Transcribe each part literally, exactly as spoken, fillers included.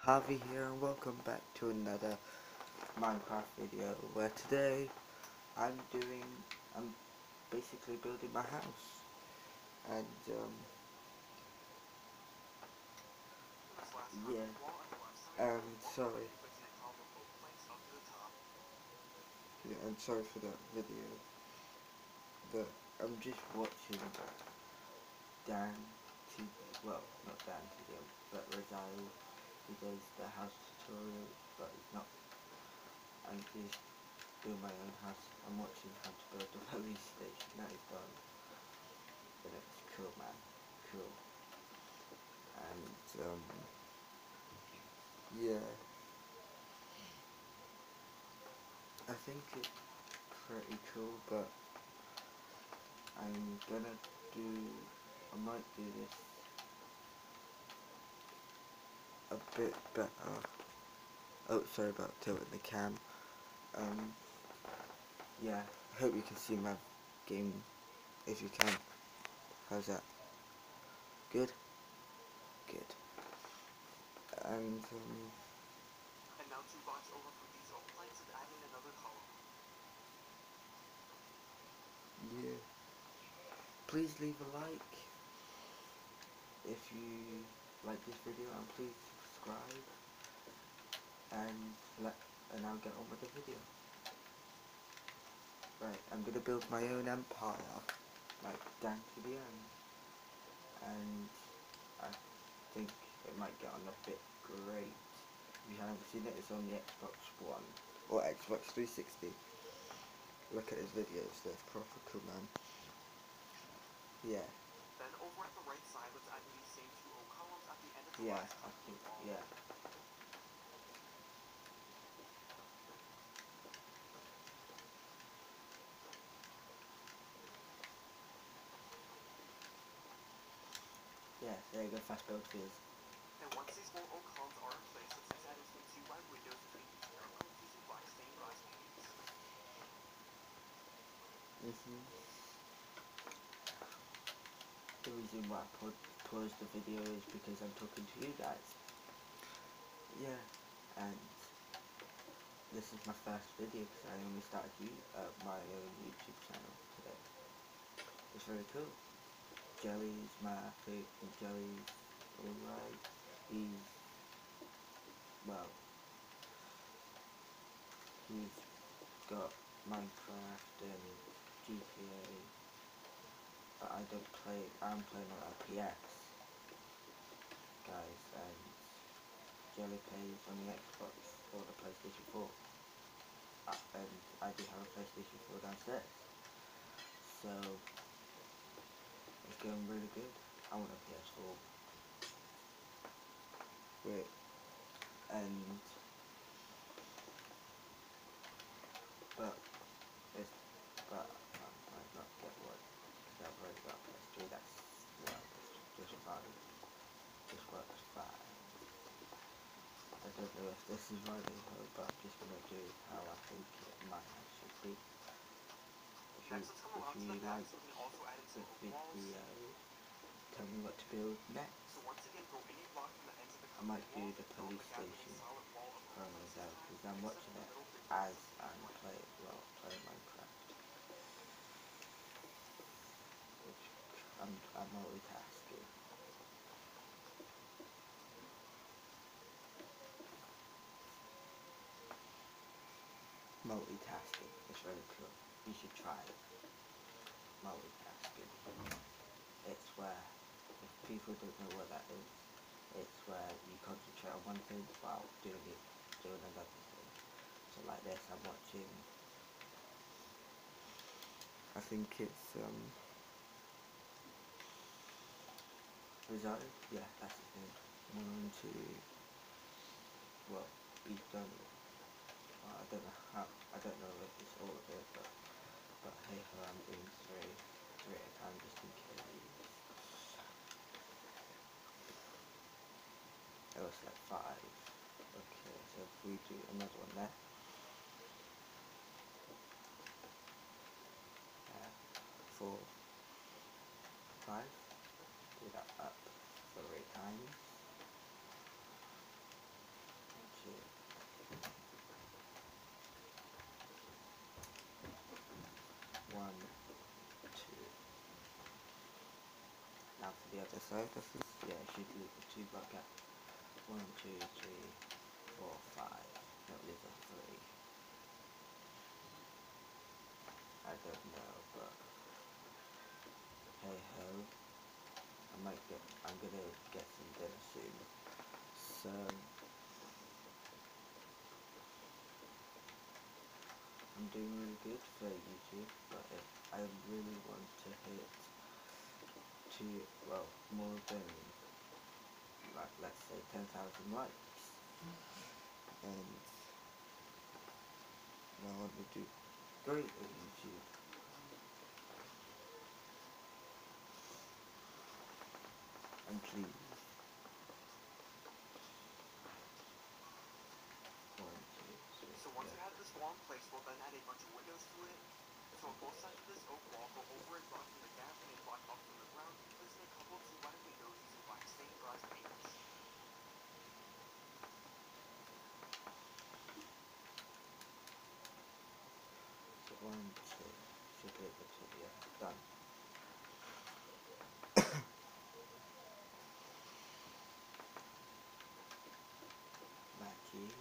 Harvey here and welcome back to another Minecraft video where today I'm doing, I'm basically building my house and um, yeah, and sorry, yeah, and sorry for that video, but I'm just watching Dan T V, well not Dan T V, but Rosario, he does the house tutorial, but it's not, I'm just doing my own house. I'm watching how to build the police station. That is done. But it's cool, man. Cool. And um, yeah, I think it's pretty cool. But I'm gonna do. I might do this a bit better. Oh, sorry about tilting the cam. Um, yeah. I hope you can see my game. If you can. How's that? Good. Good. And um. And now two blocks over from these oak planks and adding another column. Yeah. Please leave a like if you like this video, and please subscribe, and let and I'll get on with the video. Right, I'm gonna build my own empire, like Dan to the end, and I think it might get on a bit great. If you haven't seen it, it's on the Xbox One or Xbox three sixty. Look at his videos; they're proper cool, man. Yeah. Then over at the right side, let's add these same two oak columns at the end of the yeah, last I think, wall. Yeah. Yeah, there you go, fast build fields. And once these four oak columns are in place, let's just add in some two wide windows between each pair of columns using black stained glass panes. Mm-hmm. The reason why I put, paused the video is because I'm talking to you guys. Yeah, and this is my first video because I only started you, uh, my own YouTube channel today. It's very cool. Jelly's my favourite. Jelly's alright. He's, well, he's got Minecraft and G T A, but I don't play, I'm playing on P S, guys, and Jelly plays on the Xbox or the PlayStation four, uh, and I do have a PlayStation four downstairs, so it's going really good. I want a P S four. Wait, and, but, it's, but I might not get one, because I've already got a P S three, that's, well, just fine, just works fine. I don't know if this is right, but I'm just going to do it how I think it might actually be. If you, if you like the video, tell me what to build next. I might do the police station from myself, because I'm watching it as I'm playing, well, playing Minecraft. Which, I'm, I'm multitasking. Multitasking is very cool. You should try it. Multitasking. It's where, if people don't know what that is, it's where you concentrate on one thing while doing it, doing another thing. So like this, I'm watching, I think it's, um, Rizzo? Yeah, that's his name. One, two, well, he's done, well, I don't know how, I don't know if it's all of it, but, but hey ho, I'm doing three, three at a time just in case. It was like five. Okay, so if we do another one there. Uh, four, five. Do that up three times. the other side of this. Yeah, I should leave a two block gap. One, two, three, four, five. No, there's a three. I don't know, but hey ho. I might get. I'm gonna get some dinner soon. So I'm doing really good for YouTube, but if I really want to hit to well more than like let's say ten thousand likes, and I want to do great at YouTube. And please, one, two, three, So once yeah. we have this wall in place, we'll then add a bunch of windows to it. So on both sides of this oak wall, go over a block from the gap and a block up from the ground, placing a couple two-sided windows using black stained glass paints. So one, two, should be able to, yeah, done. Mackie.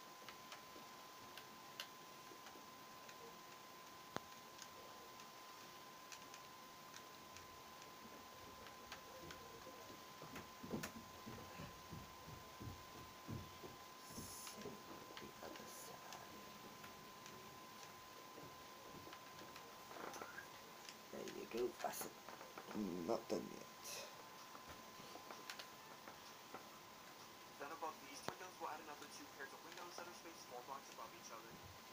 The other side. There you go, that's it. Not done yet. Then above these two windows, we'll add another two pairs of windows that are spaced four blocks above each other.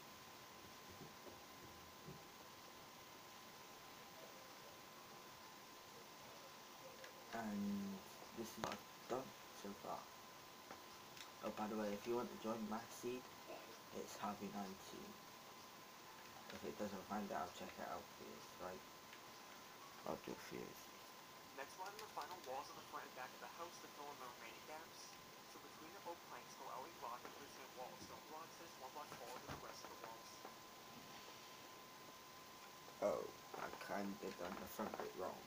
And this is what I've done so far. Oh, by the way, if you want to join my seed, it's Harvey nineteen. If it doesn't find it, I'll check it out for you, right? I'll do it for you. Next, we'll add in the final walls of the front and back of the house to fill in the remaining gaps. So between the oak planks, go out a block and place in a wall of stone blocks that is one block taller than the rest of the walls. Oh, I kinda done the front bit wrong.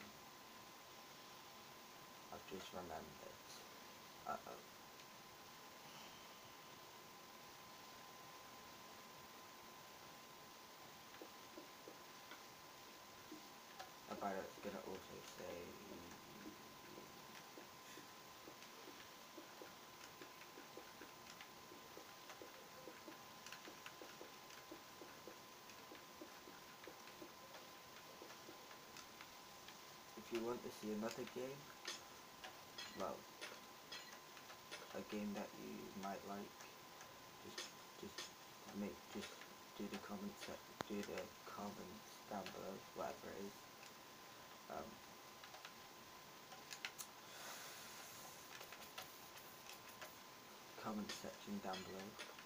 I've just remembered. Uh-oh. About it's gonna also say if you want to see another game, well, a game that you might like, just just make just do the comments do the comments down below, whatever it is. Um, comment section down below.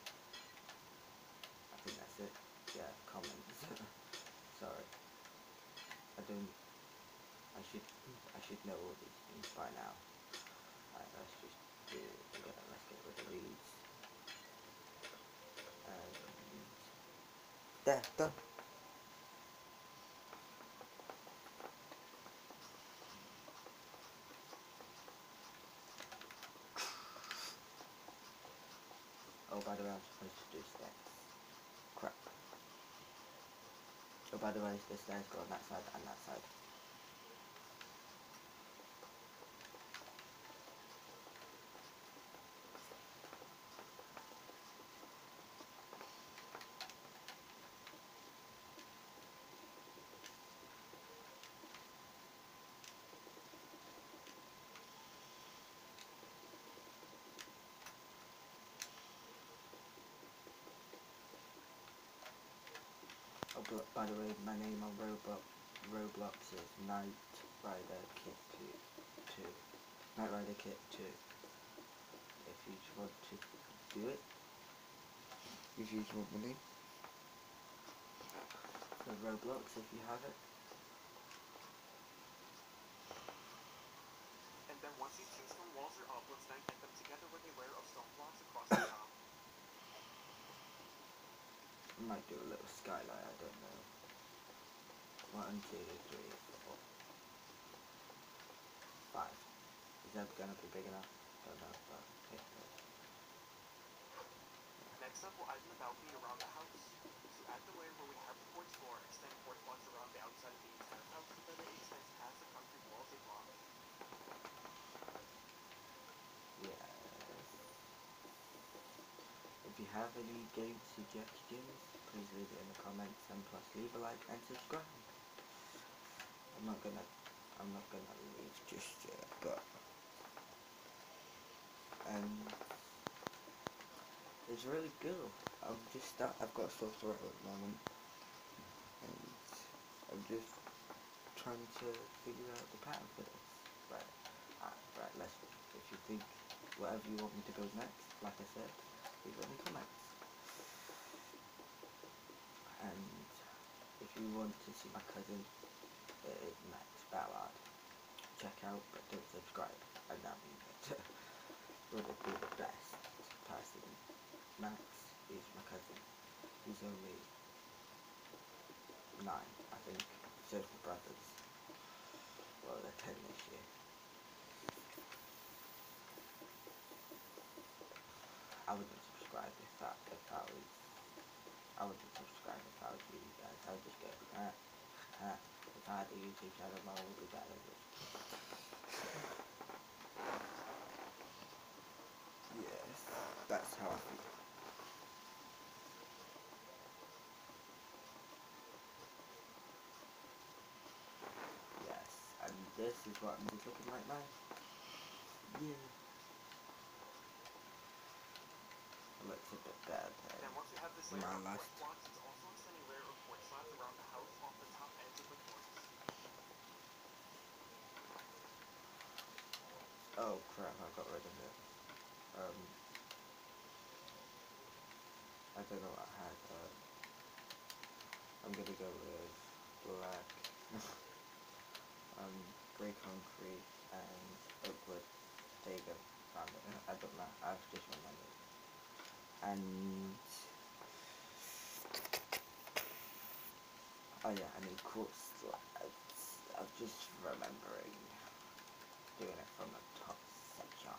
I think that's it. Yeah, comments. Sorry. I don't I should I should know all these things by now. Alright, let's just do again, let's get rid of these. And there, done. Oh, by the way, I'm supposed to do stairs. Crap. Oh, by the way, the stairs go on that side and that side. Oh, but by the way, my name on Roblox, Roblox is Night Rider Kit two. Night Rider Kit two. If you want to do it, if you want my name. For Roblox, if you have it. And then once these two stone walls are up, let's then get them together with a layer of stone blocks across the top. I might do a little skylight, I don't know. One, two, three, four, five. Is that gonna be big enough? Don't know, but it will. Next up, we'll add in the balcony around the house. So add the layer where we have the porch floor, extend porch blocks around the outside of the entire house so that it extends past the concrete walls they block. Yes. If you have any game suggestions, please leave it in the comments, and plus leave a like and subscribe. I'm not gonna, I'm not gonna leave just yet, but um, it's really cool. I'm just start. I've got a sore throat at the moment, and I'm just trying to figure out the pattern for this. Right, uh, right. Let's. If you think whatever you want me to go next, like I said, leave it in the comments. And if you want to see my cousin, uh, Max Ballard, check out, but don't subscribe. And that means it would be the best person. Max is my cousin. He's only nine, I think. So's my brothers. Well, they're ten this year. I wouldn't subscribe if that if I was. I wouldn't subscribe if I was you guys. I would just go, ah, ah. If I had a YouTube channel, my mum would be better than this. Yes, that's how I feel. Yes, and this is what I'm just looking like now. Yeah. It looks a bit better Then once we have this layer my of last. porch blocks, it's also extending a layer of porch slabs around the house off the top edge of the porch. Oh crap, I got rid of it. Um, I don't know what I had. Um, I'm gonna go with black, um, grey concrete and oak wood. There you go. Found it. I don't know. I've just remembered. And oh yeah, I need quartz slabs. I'm just remembering doing it from the top section.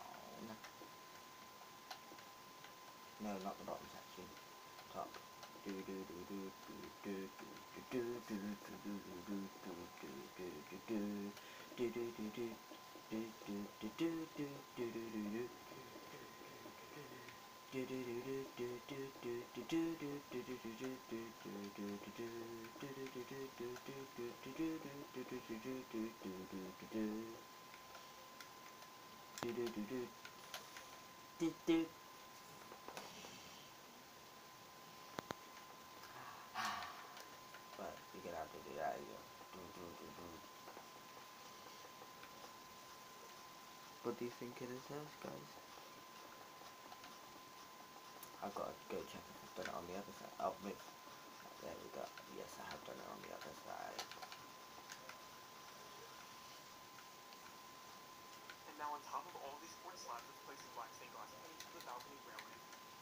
No, not the bottom section. Top. Do do do do do do do do do do do do do do do do do But you get out to do that, you go. What do you think it is, guys? I've got to go check if I've done it on the other side. Oh, move. There we go. Yes, I have done it on the other side. And now on top of all these porch slabs, let's place some black stained glass paint to the balcony railing.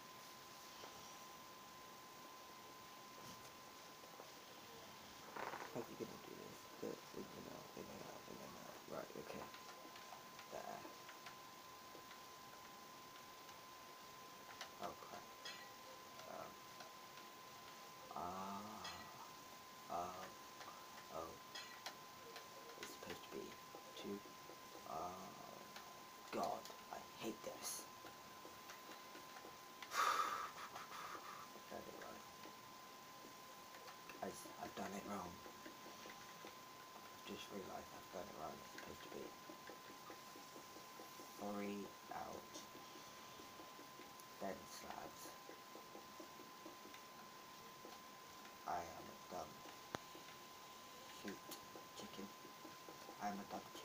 How's he gonna do this? This, in and out, in and out, in and out. Right, okay. There. Oh crap. Um. Ah. Uh, oh. It's supposed to be two. Oh. God, I hate this. Done it right. Guys, I've done it wrong. I've just realised I've done it wrong. It's supposed to be three out, then slabs. I am a dumb shoot chicken. I am a dumb chicken.